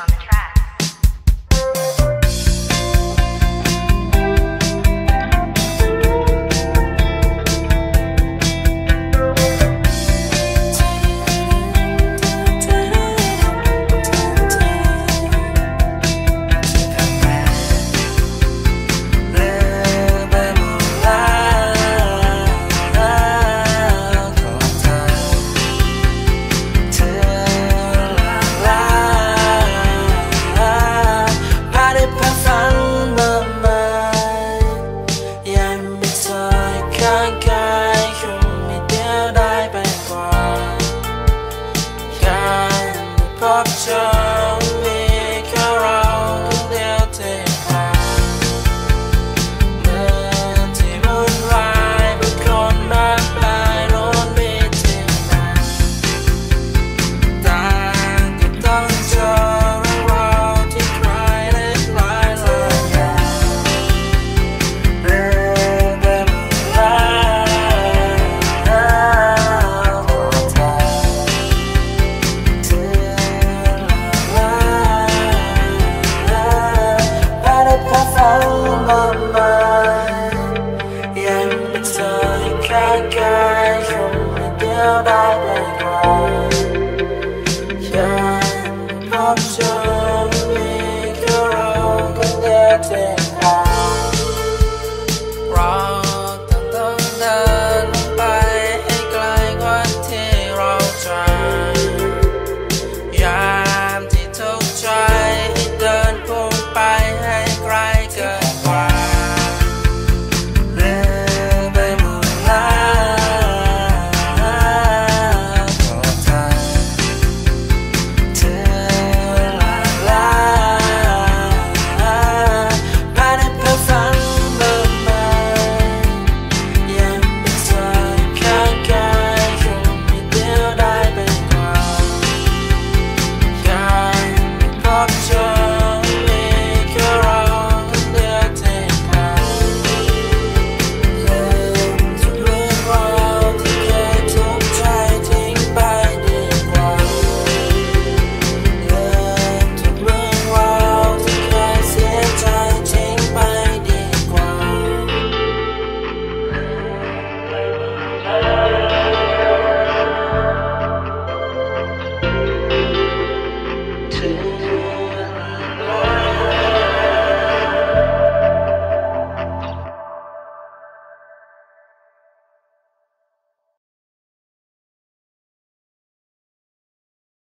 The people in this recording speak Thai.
on the track. เจ้ามีแค่เราคนเดียวที่ผ่านเมื่อที่วุ่นวายเป็นคนมากมายล้วนมีที่มาต่างก็ต้องเจอเรื่องราวที่ใครได้คล้ายเลยเรื่องเดิมยังเป็นเธอแค่กายคงไม่เดียวได้ไปกว่ายังพบเจอ